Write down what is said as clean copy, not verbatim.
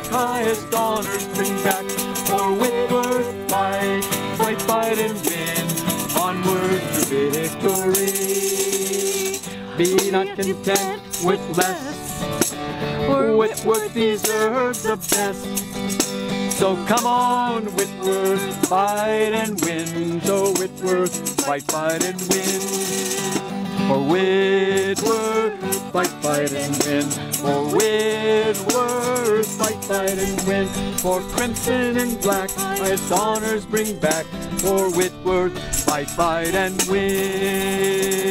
highest honors bring back. For Whitworth, fight, fight, fight and win, onward to victory. Be not content with less, for Whitworth deserves the best. So come on, Whitworth, fight and win. So Whitworth, fight, fight and win. For Whitworth, fight, fight and win. For Whitworth, fight, fight and win. For crimson and black, highest honors bring back. For Whitworth, fight, fight and win.